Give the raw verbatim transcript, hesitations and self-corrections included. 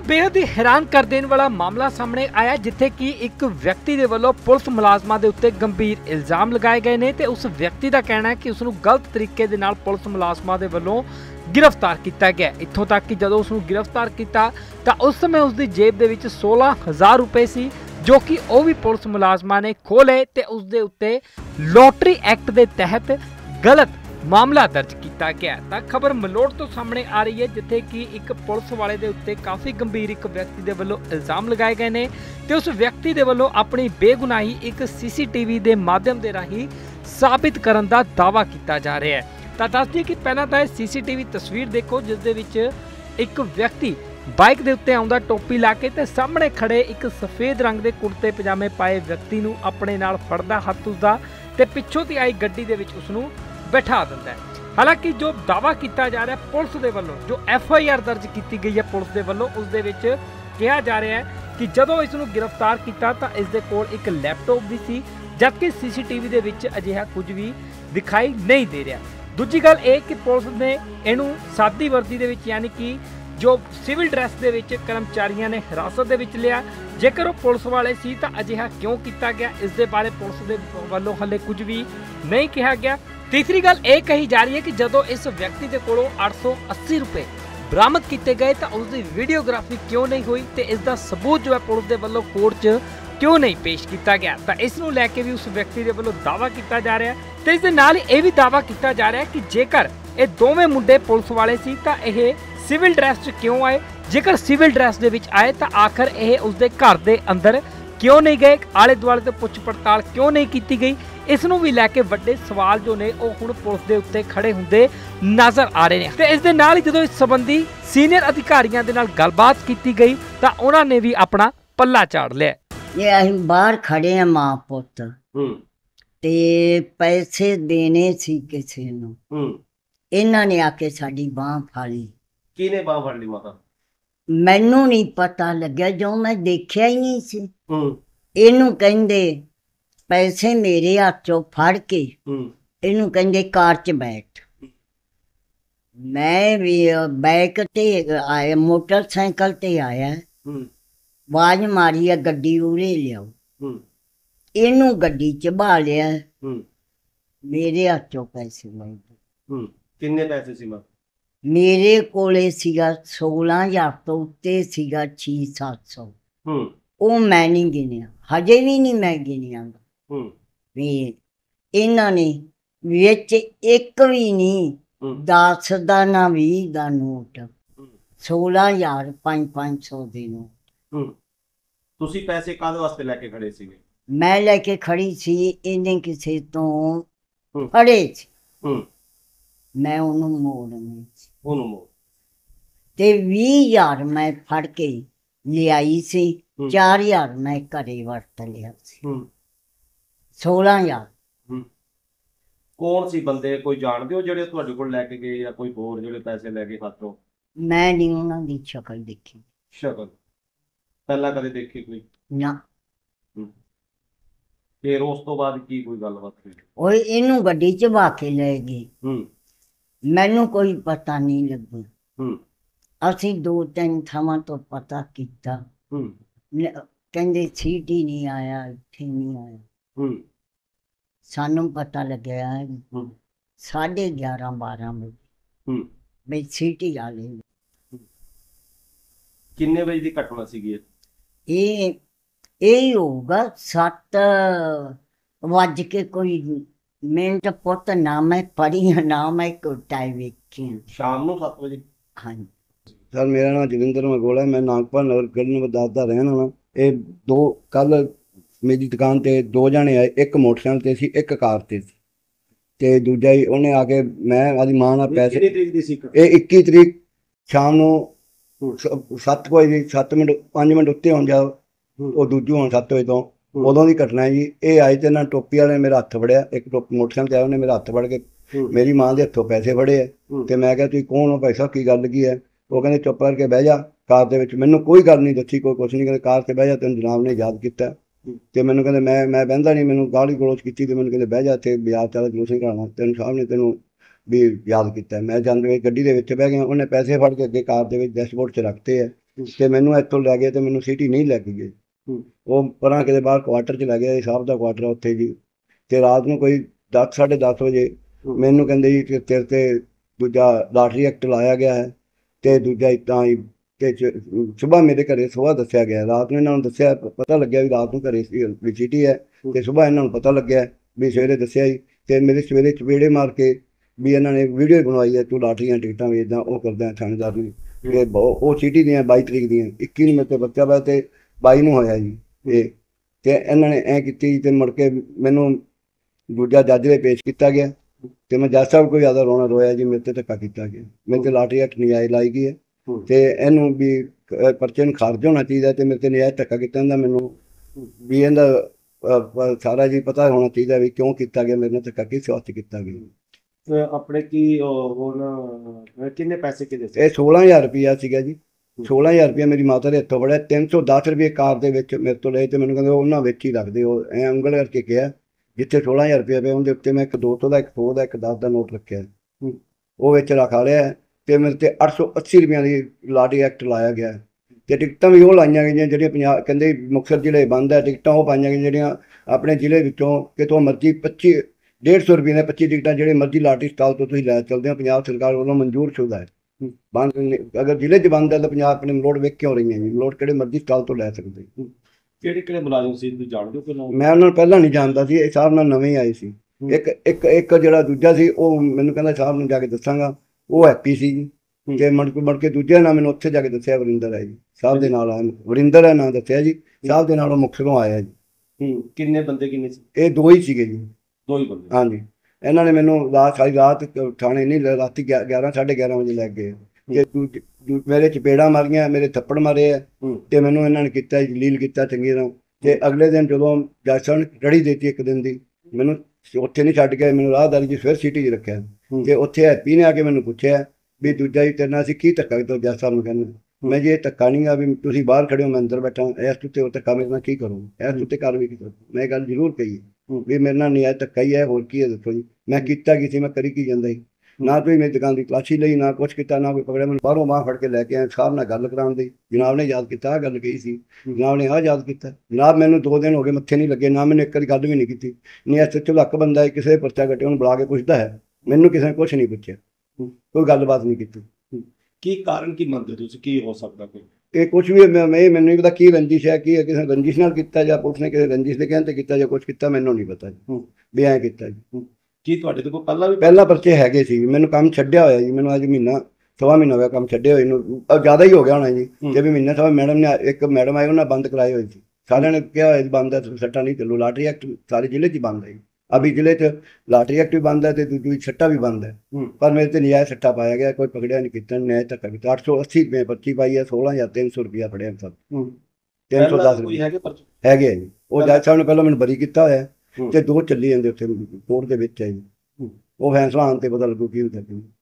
बेहद ही हैरान कर देने वाला मामला सामने आया जिथे कि एक व्यक्ति दे वल्लों पुलिस मुलाजमां दे उत्ते गंभीर इल्जाम लगाए गए ने ते उस व्यक्ति का कहना है कि उसनूं गलत तरीके दे नाल पुलिस मुलाजमां दे वल्लों गिरफ्तार किया गया। इत्थों तक कि जदों उसनूं गिरफ्तार किया तो उस समय उसकी जेब दे विच सोलह हज़ार रुपए सी जो कि वह भी पुलिस मुलाजमां ने खो लए ते उसदे उत्ते लॉटरी एक्ट के तहत गलत मामला दर्ज किया गया। तो खबर मलोड़ तो सामने आ रही है जिथे कि एक पुलिस वाले दे उत्ते काफ़ी गंभीर एक व्यक्ति दे वल्लों इल्जाम लगाए गए ने ते उस व्यक्ति दे वल्लों अपनी बेगुनाही एक सीसीटीवी के माध्यम के राही साबित करने का दावा किया जा रहा है। तो दस दिए कि पहला तो सीसीटीवी तस्वीर देखो जिस दे विच एक व्यक्ति बाइक के उत्ते आउंदा टोपी ला के ते सामने खड़े एक सफेद रंग के कुर्ते पजामे पाए व्यक्ति नूं अपने नाल फड़दा हत्थ उसदा ते पिछों ती आई गड्डी दे विच उसनूं बैठा दिंदा है। हालांकि जो दावा किया जा रहा है पुलिस के वलों जो एफ आई आर दर्ज की गई है पुलिस के वलों उस दे विच कहा जा रहा है कि जदों इसनूं गिरफ्तार किया तो इस दे कोल एक लैपटॉप भी सी जबकि सीसीटीवी दे विच अजिहा कुछ भी दिखाई नहीं दे रहा। दूजी गल ये कि पुलिस ने इहनूं सादी वर्दी दे विच यानी कि जो सिविल ड्रैस दे विच कर्मचारियों ने हिरासत दे विच लिया। जेकर वो पुलिस वाले सी तो अजिहा क्यों किया गया इस दे बारे पुलिस दे वल्लों हले कुछ भी नहीं कहा गया। तीसरी गल ये कही जा रही है कि जदों इस व्यक्ति के कोलों आठ सौ अस्सी रुपए बरामद किए गए तो उसकी वीडियोग्राफी क्यों नहीं हुई तो इसका सबूत जो है पुलिस के वल्लों कोर्ट च क्यों नहीं पेश किया गया। तो इस नूं लैके भी उस व्यक्ति के वल्लों दावा किया जा रहा है। तो इस दे नाल ये भी दावा किया जा रहा है कि जेकर ये दोवें मुंडे पुलिस वाले सी तो यह सिविल ड्रैस च क्यों आए, जेकर सिविल ड्रैस दे विच आए तो आखिर यह उसके घर के अंदर क्यों नहीं गए, आले दुआले तो पुछ पड़ताल क्यों नहीं की गई। इसनूं भी लैके वड्डे सवाल जो ने वो हुण पुलिस दे उत्ते खड़े हुंदे नज़र आ रहे हैं। तो इस दे नाल ही जदों इस संबंधी सीनियर अधिकारियों के नाल गलबात की गई तो उन्होंने ने भी अपना पल्ला झाड़ लिया। ये असीं बाहर खड़े हैं मां पुत ते पैसे देने सी किसी नूं इन्हां ने आके साडी बांह फड़ ली। किहने बांह फड़ ली माता? मैनू नहीं पता लग्या जो मैं देखिया ही नहीं सी। इनू कहंदे पैसे मेरे हाथ चों फड़ के इनू कहंदे कार च बैठ। मैं भी बाइक ते आया मोटरसाइकिल ते आया आवाज मारी है गड्डी उरे लियाओ इनू गड्डी च बहा लिया मेरे हाथ चों पैसे ले गए। किन्ने पैसे सी मां? मेरे कोले सीगा सोलह हजार तो उत्ते सीगा छे सत्त सौ वो मैं नहीं गिनिया हजे भी नहीं मैं गिनिया भी इन्हां ने विच एक भी नहीं दस दा ना बीह दा नोट सोलह हजार पांच पांच सौ दे नोट। तुसी पैसे काहदे वास्ते लेके खड़े सीगे? मैं लेके खड़ी सी इन्हें किसी तो फड़े सी मैं उन्होंने मोड़नी उन्होंने मोड़ ते बीह हजार मैं फड़ के ले आई सी चार हजार मैं घरे वरत लिया सी सोलह हजार। कौन सी बंदे कोई जानते हो जेड़े तुहाडे कोल लेके गए या कोई होर जेड़े पैसे लेके खातों? मैं नहीं उन्हों दी शक्ल देखी। शक्ल पहला कदे देखी कोई ना? फिर उस तो बाद की कोई गलबात हुई? ओए इनू गड्डी च बहा के ले गए मैनू कोई पता नहीं लगा। असी दो तीन थावां तो पता किया कहंदे सीटी नहीं आया इत्थे नहीं आया सानू पता लग्या साढ़े ग्यारह बारह बजे मैं सीटी आ गई। किन्ने बजे की घटना सी? ये यही होगा सत्त वज के कोई मिनट पुत ना मैं पढ़ी ना मैं कोई टाइम वेखी शाम को सत्त बजे। हाँ सर मेरा नाम जगिंदर मगोला है मैं नागपुर नगर गली नंबर दस का रहने वाला। ये दो कल मेरी दुकान ते दो जने आए एक मोटरसाइकिल ते सी एक कार ते सी ते दूजा ही उन्हें आके मैं आदि मां नाल पैसे ये इक्की तरीक शाम को सत्त बजे सत्त मिनट पाँच मिनट उत्ते हो जाओ वो दूजू हम सत्त बजे तो उदों की घटना है जी। ये आए तो इन्होंने टोपी वाले ने मेरा हत्थ फड़िया एक टोपी मोटरसाइकिल से आया उन्हें मेरा हत्थ फड़ के मेरी मां के हथों पैसे फड़े है तो मैं क्या तुम कौन हो भाई साहब की गल की है? वो कहते चुप करके बह जा कार के मैंने कोई गल नहीं दसी कोई कुछ नहीं कहते कार से बह जा तेन जनाब ने याद किया तो मैंने कहते मैं मैं बहता नहीं मैंने गाली गलोच की मैंने कहते बह जा इतने बाजार चल जलूस नहीं कराना तेन साहब ने तेनों भी याद किया। मैं जाते गड्डी के बह गया उन्हें पैसे फड़ के अगे कार के डैशबोर्ड च रखते है ਤੇ ਮੈਨੂੰ ਇੱਥੋਂ ਲੈ ਗਏ ਤੇ ਮੈਨੂੰ ਸਿਟੀ ਨਹੀਂ ਲੈ ਕੇ ਗਏ। ਉਹ ਪਰਾਂ ਕਿਤੇ ਬਾਹਰ ਕੁਆਟਰ 'ਚ ਲੈ ਗਿਆ, ਸਾਹਿਬ ਦਾ ਕੁਆਟਰ ਆ ਉੱਥੇ ਜੀ। ਤੇ ਰਾਤ ਨੂੰ ਕੋਈ ਦਸ ਸਾਢੇ ਦਸ ਵਜੇ ਮੈਨੂੰ ਕਹਿੰਦੇ ਜੀ ਕਿ ਤੇਰੇ ਤੇ ਦੂਜਾ ਲਾਟਰੀ ਐਕਟ ਲਾਇਆ ਗਿਆ ਹੈ ਤੇ ਦੂਜਾ ਇੱਦਾਂ ਹੀ। ਤੇ ਸੁਬਾਹ ਮੇਰੇ ਘਰੇ ਸੁਬਾਹ ਦੱਸਿਆ ਗਿਆ, ਰਾਤ ਨੂੰ ਇਹਨਾਂ ਨੂੰ ਦੱਸਿਆ, ਪਤਾ ਲੱਗਿਆ ਵੀ ਰਾਤ ਨੂੰ ਘਰੇ ਵੀ ਸਿਟੀ ਹੈ। ਤੇ ਸੁਬਾਹ ਇਹਨਾਂ ਨੂੰ ਪਤਾ ਲੱਗਿਆ ਵੀ ਸਵੇਰੇ ਦੱਸਿਆ ਜੀ। ਤੇ ਮੇਰੇ ਸਵੇਰੇ ਚਪੇੜੇ ਮਾਰ ਕੇ ਵੀ ਇਹਨਾਂ ਨੇ ਵੀਡੀਓ ਬਣਵਾਈ ਹੈ, ਤੂੰ ਲਾਟਰੀਆਂ ਟਿਕਟਾਂ ਵੇਚਦਾ, ਉਹ ਕਰਦਾ ਥਾਣੇਦਾਰ ਨੂੰ। ਤੇ ਉਹ ਸਿਟੀ ਦੀਆਂ ਬਾਈ ਤਰੀਕ ਦੀਆਂ, ਇੱਕੀ ਨੂੰ ਮੇਰੇ ਤੇ ਬੱਚਾ ਪਿਆ ਤੇ ਬਾਈ ਨੂੰ ਹੋਇਆ ਜੀ। ਇਹ ਤੇ ਇਹਨਾਂ ਨੇ ਐਂ ਕੀਤੀ ਤੇ ਮੁੜ ਕੇ ਮੈਨੂੰ ਦੂਜਾ ਜੱਜ ਦੇ ਪੇਸ਼ ਕੀਤਾ ਗਿਆ ਤੇ ਮੈਂ ਜੱਜ ਸਾਹਿਬ ਕੋਈ ਜ਼ਿਆਦਾ ਰੋਣਾ ਰੋਇਆ ਜੀ, ਮੇਰੇ ਤੇ ਧੱਕਾ ਕੀਤਾ ਗਿਆ। ਮੇਰੇ ਤੇ ਲਾਟਰੀ ਐਕਟ ਨਜਾਇਜ਼ ਲਾਈ ਗਈ ਹੈ ਤੇ ਇਹਨੂੰ ਵੀ ਪਰਚੇ ਨੂੰ ਖਾਰਜ ਹੋਣਾ ਚਾਹੀਦਾ ਤੇ ਮੇਰੇ ਤੇ ਨਜਾਇਜ਼ ਧੱਕਾ ਕੀਤਾ ਜਾਂਦਾ। ਮੈਨੂੰ ਵੀ ਇਹਦਾ ਸਾਰਾ ਜੀ ਪਤਾ ਹੋਣਾ ਚਾਹੀਦਾ ਵੀ ਕਿਉਂ ਕੀਤਾ ਗਿਆ, ਮੇਰੇ ਨਾਲ ਧੱਕਾ ਕਿਸ ਵਾਸਤੇ ਕੀਤਾ ਗਿਆ। ਆਪਣੇ ਕੀ ਹੁਣ ਕਿੰਨੇ ਪੈਸੇ ਕਿਹਦੇ ਸੀ? ਇਹ ਸੋਲਾਂ ਹਜ਼ਾਰ ਰੁਪਇਆ ਸੀਗਾ ਜੀ। ਸੋਲਾਂ ਹਜ਼ਾਰ ਰੁਪਇਆ ਮੇਰੀ ਮਾਤਾ ਦੇ ਹੱਥੋਂ ਫੜਿਆ। ਤਿੰਨ ਸੌ ਦਸ ਰੁਪਏ ਕਾਰ ਦੇ ਵਿੱਚ ਮੇਰੇ ਤੋਂ ਲਏ ਤੇ ਮੈਨੂੰ ਕਹਿੰਦੇ ਉਹਨਾਂ ਵਿੱਚ ਹੀ ਰੱਖਦੇ। ਉਹ ਐਂ ਉਂਗਲ ਕਰਕੇ ਕਿਹਾ ਜਿੱਥੇ ਸੋਲਾਂ ਹਜ਼ਾਰ ਰੁਪਇਆ ਪਿਆ ਉਹਦੇ ਉੱਤੇ ਮੈਂ ਇੱਕ ਦੋ ਸੌ ਦਾ, ਇੱਕ ਸੌ ਦਾ, ਇੱਕ ਦਸ ਦਾ ਨੋਟ ਰੱਖਿਆ, ਉਹ ਵਿੱਚ ਰਖਾ ਲਿਆ। ਤੇ ਮੇਰੇ ਤੇ ਅੱਠ ਸੌ ਅੱਸੀ ਰੁਪਈਆਂ ਦੀ ਲਾਟਰੀ ਐਕਟ ਲਾਇਆ ਗਿਆ ਤੇ ਟਿਕਟਾਂ ਵੀ ਉਹ ਲਾਈਆਂ ਗਈਆਂ ਜਿਹੜੀਆਂ ਪੰਜਾਬ ਕਹਿੰਦੇ ਮੁਕਤਸਰ ਜ਼ਿਲ੍ਹੇ ਬੰਦ ਹੈ। ਟਿਕਟਾਂ ਉਹ ਪਾਈਆਂ ਗਈਆਂ ਜਿਹੜੀਆਂ ਆਪਣੇ ਜ਼ਿਲ੍ਹੇ ਵਿੱਚੋਂ ਕਿਤੋਂ ਮਰਜ਼ੀ ਪੱਚੀ ਡੇਢ ਸੌ ਰੁਪਏ ਦੀਆਂ ਪੱਚੀ ਟਿਕਟਾਂ ਜਿਹੜੇ ਮਰਜ਼ੀ ਲਾਟਰੀ ਸਟਾਲ ਤੋਂ ਤੁਸੀਂ ਲੈ ਚੱਲਦੇ ਹੋ, ਪੰਜਾਬ ਸਰਕਾਰ ਵੱਲੋਂ ਮਨਜ਼ੂਰ ਸ਼ੁਦਾ ਹੈ। ਬੰਦ ਅਗਰ ਜ਼ਿਲ੍ਹੇ 'ਚ ਬੰਦ ਹੈ ਤਾਂ ਪੰਜਾਬ ਆਪਣੇ ਮਲੋਟ ਵੇਖ ਕਿਉਂ ਰਹੀਆਂ ਜੀ? ਮਲੋਟ ਕਿਹੜੇ ਮਰਜ਼ੀ ਸਟਾਲ ਤੋਂ ਲੈ ਸਕਦੇ। ਕਿਹੜੇ ਕਿਹੜੇ ਮੁਲਾਜ਼ਮ ਸੀ ਤੁਸੀਂ ਜਾਣਦੇ ਹੋ ਕਿ ਨਾ? ਮੈਂ ਉਹਨਾਂ ਨੂੰ ਪਹਿਲਾਂ ਨਹੀਂ ਜਾਣਦਾ ਸੀ, ਇਹ ਸਾਹਿਬ ਨਾਲ ਨਵੇਂ ਆਏ ਸੀ। ਇੱਕ ਇੱਕ ਇੱਕ ਜਿਹੜਾ ਦੂਜਾ ਸੀ ਉਹ ਮੈਨੂੰ ਕਹਿੰਦਾ ਸਾਹਿਬ ਨੂੰ ਜਾ ਕੇ ਦੱਸਾਂਗਾ, ਉਹ ਹੈਪੀ ਸੀ ਜੀ। ਤੇ ਮੁੜ ਕੇ ਮੁੜ ਕੇ ਦੂਜੇ ਨਾਲ ਮੈਨੂੰ ਉੱਥੇ ਜਾ ਕੇ ਦੱਸਿਆ ਵਰਿੰਦਰ ਹੈ ਜੀ, ਸਾਹਿਬ ਦੇ ਨਾਲ ਆਇਆ। ਵਰਿੰਦਰ ਹੈ ਨਾਂ ਦੱਸਿਆ ਜੀ, ਸਾਹਿਬ ਦੇ ਨਾਲ ਉਹ ਮੁਕਤਸਰੋਂ ਆਇਆ ਜੀ। ਕਿੰਨੇ ਬੰਦੇ ਕਿੰਨੇ ਸੀ? ਇਹ ਦੋ ਹੀ ਸੀਗੇ ਜੀ, ਦੋ ਹੀ ਬੰਦੇ। ਹਾਂਜੀ। ਇਹਨਾਂ ਨੇ ਮੈਨੂੰ ਰਾਤ ਸਾਰੀ ਰਾਤ ਥਾਣੇ ਨਹੀਂ, ਰਾਤੀ ਗਿਆਰਾਂ ਸਾਢੇ ਗਿਆਰਾਂ ਵਜੇ ਲੈ ਗਏ ਤੇ ਮੇਰੇ ਚਪੇੜਾਂ ਮਾਰੀਆਂ, ਮੇਰੇ ਥੱਪੜ ਮਾਰੇ ਆ ਤੇ ਮੈਨੂੰ ਇਹਨਾਂ ਨੇ ਕੀਤਾ ਜਲੀਲ ਕੀਤਾ ਚੰਗੀ ਤਰ੍ਹਾਂ। ਤੇ ਅਗਲੇ ਦਿਨ ਜਦੋਂ ਜੱਜ ਸਾਹਿਬ ਨੇ ਰੜੀ ਦਿੱਤੀ ਇੱਕ ਦਿਨ ਦੀ, ਮੈਨੂੰ ਉੱਥੇ ਨਹੀਂ ਛੱਡ ਕੇ ਮੈਨੂੰ ਰਾਹਦਾਰੀ 'ਚ ਫਿਰ ਸਿਟੀ 'ਚ ਰੱਖਿਆ। ਤੇ ਉੱਥੇ ਹੈਪੀ ਨੇ ਆ ਕੇ ਮੈਨੂੰ ਪੁੱਛਿਆ ਵੀ ਦੂਜਾ ਜੀ ਤੇਰੇ ਨਾਲ ਅਸੀਂ ਕੀ ਧੱਕਾ ਕੀਤਾ? ਜੱਜ ਸਾਹਿਬ ਨੂੰ ਕਹਿੰਦੇ ਮੈਂ ਜੀ ਇਹ ਧੱਕਾ ਨਹੀਂ ਗਾ, ਵੀ ਤੁਸੀਂ ਬਾਹਰ ਖੜੇ ਹੋ ਮੈਂ ਅੰਦਰ ਬੈਠਾ, ਇਸ ਉੱਤੇ ਉਹ ਧੱਕਾ ਮੇਰੇ ਨਾਲ ਕੀ ਕਰੂੰ? ਇਸ ਉੱਤੇ ਕਾਰਵਾਈ ਕੀ ਕਰੂੰ? ਮੈਂ ਇਹ ਗੱਲ ਜ਼ਰੂਰ ਕਹੀ ਵੀ ਮੇਰੇ ਨਾਲ ਨਜਾਇਜ਼ ਧੱਕਾ ਹੀ ਹੈ, ਹੋਰ ਕੀ ਹੈ ਦੱਸੋ ਜੀ? ਮੈਂ ਕੀਤਾ ਕੀ ਸੀ? ਮੈਂ ਕਰੀ ਕੀ ਜਾਂਦਾ ਜੀ? ਨਾ ਤੁਸੀਂ ਮੇਰੀ ਦੁਕਾਨ ਦੀ ਤਲਾਸ਼ੀ ਲਈ, ਨਾ ਕੁਛ ਕੀਤਾ, ਨਾ ਕੋਈ ਪਕੜਿਆ। ਮੈਨੂੰ ਬਾਹਰੋਂ ਬਾਂਹ ਫੜ ਕੇ ਲੈ ਕੇ ਆਏ ਸਾਹਿਬ ਨਾਲ ਗੱਲ ਕਰਾਉਣ ਦੀ। ਜਨਾਬ ਨੇ ਯਾਦ ਕੀਤਾ ਆਹ ਗੱਲ ਕਹੀ ਸੀ, ਜਨਾਬ ਨੇ ਆਹ ਯਾਦ ਕੀਤਾ। ਜਨਾਬ ਮੈਨੂੰ ਦੋ ਦਿਨ ਹੋ ਗਏ ਮੱਥੇ ਨਹੀਂ ਲੱਗੇ, ਨਾ ਮੈਨੂੰ ਇੱਕ ਵਾਰੀ ਗੱਲ ਵੀ ਨਹੀਂ ਕੀਤੀ। ਨਹੀਂ ਐਸ ਐਚ ਓ ਲੱਕ ਬੰਦਾ ਹੈ, ਕਿਸੇ ਪਰਚਾ ਕੱਟੇ ਉਹਨੂੰ ਬੁਲਾ ਕੇ ਪੁੱਛਦਾ ਹੈ, ਮੈਨੂੰ ਕਿਸੇ ਨੇ ਕੁਛ ਨਹੀਂ ਪੁੱਛਿਆ, ਕੋਈ ਗੱਲਬਾਤ ਨਹੀਂ ਕੀਤੀ। ਕੀ ਕਾਰਨ ਕੀ ਮੰਨਦੇ ਤੁਸੀਂ ਕੀ ਹੋ ਸਕਦਾ? ਕੋਈ ਇਹ ਕੁਛ ਵੀ ਮੈਂ ਮੈਨੂੰ ਨਹੀਂ ਪਤਾ ਕੀ ਰੰਜਿਸ਼ ਹੈ, ਕੀ ਹੈ, ਕਿਸੇ ਰੰਜਿਸ਼ ਨਾਲ ਕੀਤਾ ਜਾਂ ਪੁਲਿਸ ਨੇ ਕਿਸੇ ਰੰਜਿਸ਼ ਦੇ ਕਹਿਣ ਤੇ ਕੀਤਾ ਜਾਂ ਕੁਛ ਕੀਤਾ, ਮੈਨੂੰ ਨਹੀਂ ਪਤਾ ਜੀ ਵੀ ਐਂ ਕੀਤਾ ਜੀ। ਕੀ ਤੁਹਾਡੇ ਤੋਂ ਕੋਈ ਪਹਿਲਾਂ ਵੀ ਪਹਿਲਾਂ ਪਰਚੇ ਹੈਗੇ ਸੀ? ਮੈਨੂੰ ਕੰਮ ਛੱਡਿਆ ਹੋਇਆ ਜੀ, ਮੈਨੂੰ ਅੱਜ ਮਹੀਨਾ ਸਵਾ ਮਹੀਨਾ ਹੋਇਆ ਕੰਮ ਛੱਡੇ ਹੋਏ ਨੂੰ, ਜ਼ਿਆਦਾ ਹੀ ਹੋ ਗਿਆ ਹੋਣਾ ਜੀ। ਜੇ ਵੀ ਮਹੀਨਾ ਸਵਾ ਮੈਡਮ ਨੇ ਇੱਕ ਮੈਡਮ ਆਏ ਉਹਨਾਂ ਬੰਦ ਕਰਾਏ ਹੋਏ ਸੀ, ਸਾਰਿਆਂ ਨੇ ਕਿਹਾ ਹੋਇਆ ਬੰਦ ਹੈ, ਸੱਟਾ ਨਹੀਂ ਚੱਲੂ। ਲਾਟਰੀ ਐਕਟ ਸਾਰੇ ਜ਼ਿਲ੍ਹੇ 'ਚ ਹੀ ਬੰਦ ਹੈ ਜੀ। ਅਭੀ ਜ਼ਿਲ੍ਹੇ 'ਚ ਲਾਟਰੀ ਐਕਟ ਵੀ ਬੰਦ ਹੈ ਤੇ ਦੂਜੀ ਸੱਟਾ ਵੀ ਬੰਦ ਹੈ, ਪਰ ਮੇਰੇ ਤੇ ਨਜਾਇਜ਼ ਸੱਟਾ ਪਾਇਆ ਗਿਆ, ਕੋਈ ਪਕੜਿਆ ਨਹੀਂ ਕੀਤਾ, ਨਜਾਇਜ਼ ਧੱਕਾ ਕੀਤਾ। ਅੱਠ ਸੌ ਅੱਸੀ ਰੁਪਏ ਪਰਚੀ ਪਾਈ ਹੈ, ਸੋਲਾਂ ਹਜ਼ਾਰ ਤਿੰਨ ਸੌ ਰੁਪਇਆ ਫੜਿਆ ਸਭ, ਤਿੰਨ ਸੌ ਦਸ ਰੁਪਏ ਹੈਗੇ ਜੀ। ਉਹ ਜੱਜ ਸਾਹਿਬ ਨੇ ਪਹਿਲਾਂ ਮੈਨੂੰ ਬਰੀ ਕੀਤਾ ਹੋਇਆ ਤੇ ਦੋ ਚੱਲੀ ਜਾਂਦੇ ਉੱਥੇ ਕੋਰਟ ਦੇ ਵਿੱਚ ਹੈ ਜੀ। ਉਹ ਫੈਸਲਾ ਆਉਣ ਤੇ ਪਤਾ ਲੱਗੂ ਕੀ ਹੁੰਦਾ।